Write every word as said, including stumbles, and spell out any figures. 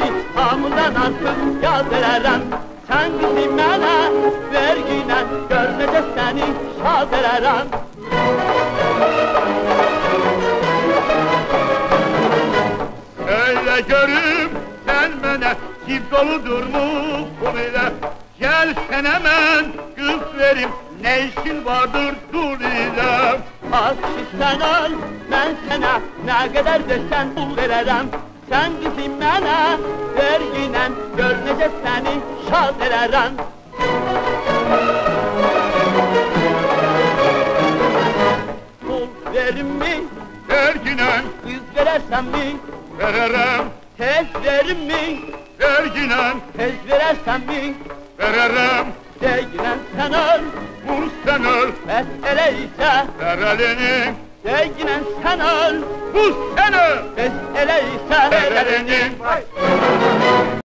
seni hamından artık yaz ederim. Sen kızım bana vergine görmece seni şad ederim. Öyle görüm sen mene çift doludur mu bu bile. Gel sen hemen kız verim ne işin vardır dur ile. Az sen al ben sana ne kadar desen bul vererem. Sen kızım bana vergine görmece seni şad ederim. Bul verim mi? Verginen Kız verersen mi? veririm. Tez verim mi? Verginen Tez verersen mi? veririm. Değinen sen öl, Vur sen öl mesele ise. ver elini. Değinen sen öl, Vur sen öl mesele ise. ver elini.